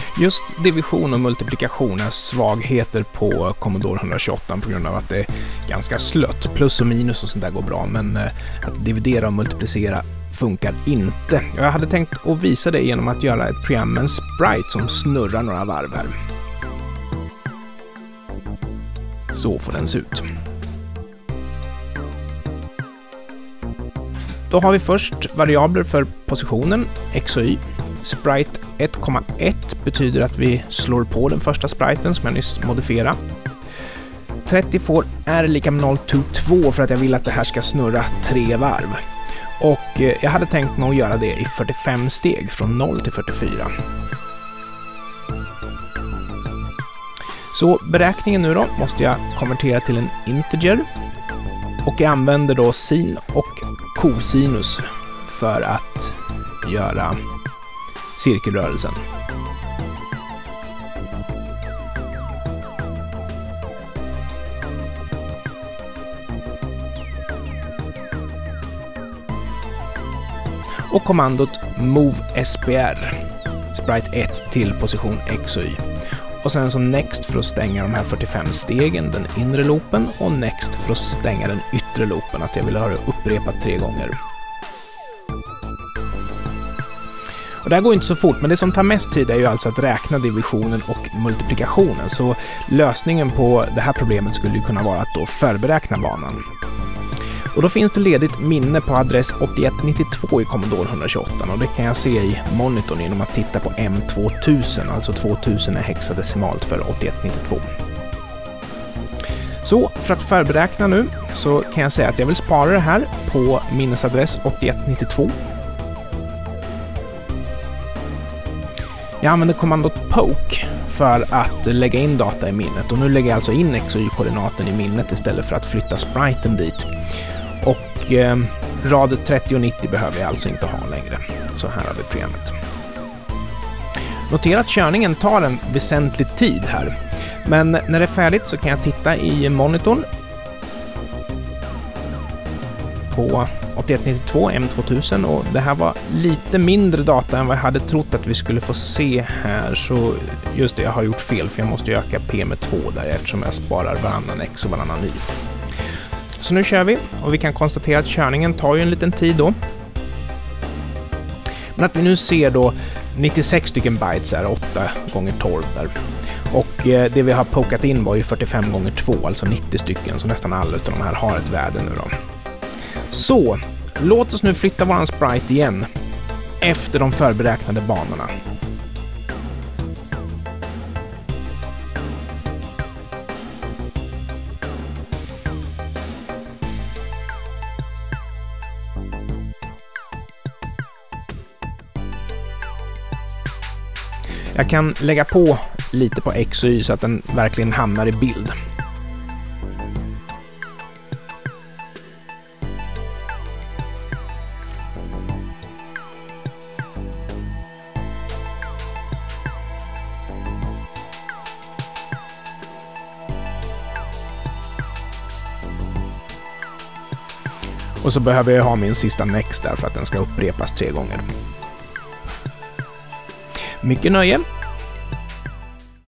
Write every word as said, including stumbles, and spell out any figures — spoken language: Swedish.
Just division och multiplikation är svagheter på Commodore etthundratjugoåtta på grund av att det är ganska slött. Plus och minus och sånt där går bra, men att dividera och multiplicera funkar inte. Jag hade tänkt att visa det genom att göra ett program med en sprite som snurrar några varv här. Så får den se ut. Då har vi först variabler för positionen, x och y. Sprite ett komma ett betyder att vi slår på den första spriten som jag nyss modifierade. trettio får r lika med noll till två för att jag vill att det här ska snurra tre varv. Och jag hade tänkt mig att göra det i fyrtiofem steg från noll till fyrtiofyra. Så beräkningen nu då måste jag konvertera till en integer. Och jag använder då sin och cosinus för att göra cirkelrörelsen. Och kommandot move spr, sprite ett till position x och y. Och sen så next för att stänga de här fyrtiofem stegen, den inre loopen, och next för att stänga den yttre loopen, att jag vill ha det upprepat tre gånger. Och det här går inte så fort, men det som tar mest tid är ju alltså att räkna divisionen och multiplikationen. Så lösningen på det här problemet skulle ju kunna vara att då förberäkna banan. Och då finns det ledigt minne på adress åttioett nittiotvå i Commodore etthundratjugoåtta, och det kan jag se i monitorn genom att titta på M tvåtusen, alltså tvåtusen är hexadecimalt för åttioett nittiotvå. Så för att förberäkna nu så kan jag säga att jag vill spara det här på minnesadress åttioett nittiotvå. Jag använder kommandot poke för att lägga in data i minnet, och nu lägger jag alltså in x och y-koordinaten i minnet istället för att flytta spriten dit. Och eh, radet trettio och nittio behöver jag alltså inte ha längre. Så här har vi programmet. Notera att körningen tar en väsentlig tid här. Men när det är färdigt så kan jag titta i monitorn på åttioett nittiotvå M tvåtusen, och det här var lite mindre data än vad jag hade trott att vi skulle få se här. Så just det, jag har gjort fel, för jag måste öka P med två där eftersom jag sparar varannan x och varannan y. Så nu kör vi, och vi kan konstatera att körningen tar ju en liten tid då. Men att vi nu ser då nittiosex stycken bytes är åtta gånger tolv där. Och eh, det vi har pokat in var ju fyrtiofem gånger två, alltså nittio stycken, så nästan alla av de här har ett värde nu då. Så, låt oss nu flytta våran sprite igen efter de förberäknade banorna. Jag kan lägga på lite på x och y så att den verkligen hamnar i bild. Och så behöver jag ha min sista next där för att den ska upprepas tre gånger. Mycket nöje!